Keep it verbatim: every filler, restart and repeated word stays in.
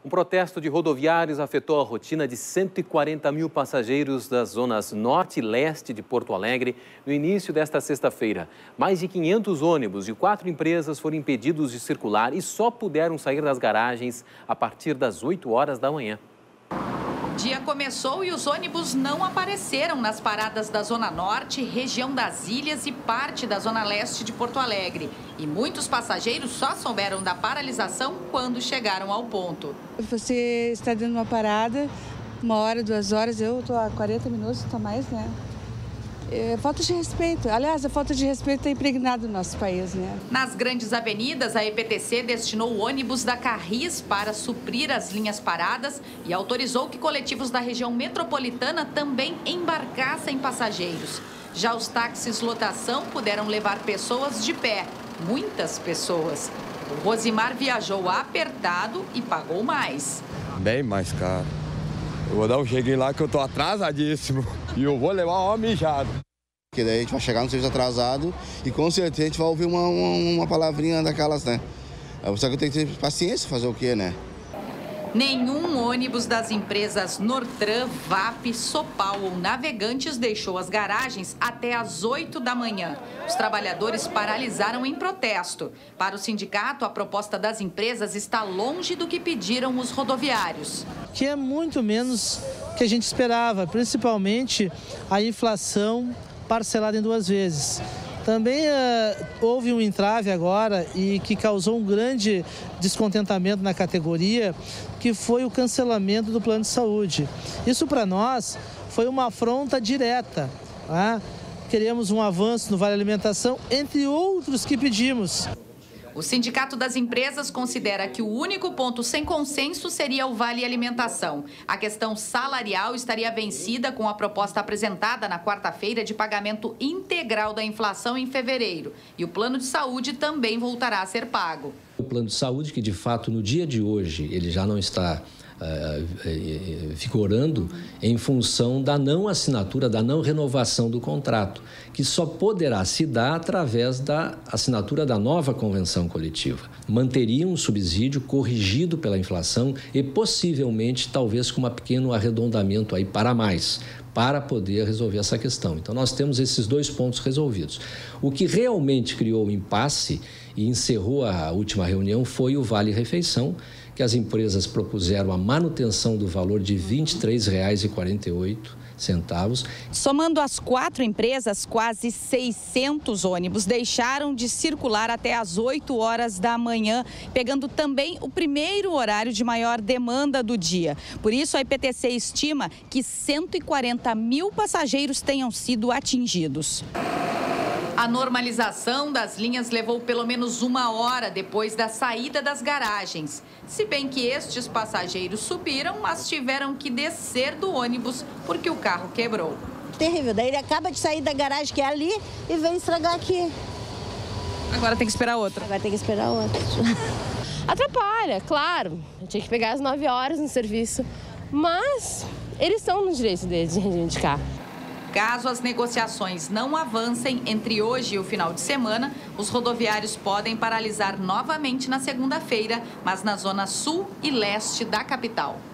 Um protesto de rodoviários afetou a rotina de cento e quarenta mil passageiros das zonas norte e leste de Porto Alegre no início desta sexta-feira. Mais de quinhentos ônibus de quatro empresas foram impedidos de circular e só puderam sair das garagens a partir das oito horas da manhã. O dia começou e os ônibus não apareceram nas paradas da Zona Norte, região das Ilhas e parte da Zona Leste de Porto Alegre. E muitos passageiros só souberam da paralisação quando chegaram ao ponto. Você está dando uma parada, uma hora, duas horas, eu estou há quarenta minutos, está mais, né? É falta de respeito. Aliás, a falta de respeito está impregnada no nosso país, né? Nas grandes avenidas, a E P T C destinou ônibus da Carris para suprir as linhas paradas e autorizou que coletivos da região metropolitana também embarcassem passageiros. Já os táxis lotação puderam levar pessoas de pé, muitas pessoas. O Rosimar viajou apertado e pagou mais. Bem mais caro. Eu vou dar um cheguinho lá que eu tô atrasadíssimo e eu vou levar uma mijada. Porque daí a gente vai chegar no serviço atrasado e com certeza a gente vai ouvir uma, uma, uma palavrinha daquelas, né? Só que eu tenho que ter paciência, fazer o quê, né? Nenhum ônibus das empresas Nortran, V A P, Sopal ou Navegantes deixou as garagens até às oito da manhã. Os trabalhadores paralisaram em protesto. Para o sindicato, a proposta das empresas está longe do que pediram os rodoviários. Que é muito menos que a gente esperava, principalmente a inflação parcelada em duas vezes. Também uh, houve um entrave agora e que causou um grande descontentamento na categoria, que foi o cancelamento do plano de saúde. Isso para nós foi uma afronta direta. Tá? Queremos um avanço no Vale Alimentação, entre outros que pedimos. O Sindicato das Empresas considera que o único ponto sem consenso seria o Vale Alimentação. A questão salarial estaria vencida com a proposta apresentada na quarta-feira de pagamento integral da inflação em fevereiro. E o plano de saúde também voltará a ser pago. O plano de saúde, que de fato no dia de hoje ele já não está Uh, vigorando em função da não assinatura, da não renovação do contrato, que só poderá se dar através da assinatura da nova convenção coletiva. Manteria um subsídio corrigido pela inflação e possivelmente, talvez com um pequeno arredondamento aí para mais, para poder resolver essa questão. Então, nós temos esses dois pontos resolvidos. O que realmente criou o impasse e encerrou a última reunião foi o Vale Refeição, que as empresas propuseram a manutenção do valor de vinte e três reais e quarenta e oito centavos. Somando as quatro empresas, quase seiscentos ônibus deixaram de circular até às oito horas da manhã, pegando também o primeiro horário de maior demanda do dia. Por isso, a E P T C estima que cento e quarenta mil passageiros tenham sido atingidos. A normalização das linhas levou pelo menos uma hora depois da saída das garagens. Se bem que estes passageiros subiram, mas tiveram que descer do ônibus porque o carro quebrou. Terrível, daí ele acaba de sair da garagem que é ali e vem estragar aqui. Agora tem que esperar outra. Agora tem que esperar outra. Atrapalha, claro. Eu tinha que pegar às nove horas no serviço, mas eles estão no direito deles de reivindicar. Caso as negociações não avancem entre hoje e o final de semana, os rodoviários podem paralisar novamente na segunda-feira, mas na zona sul e leste da capital.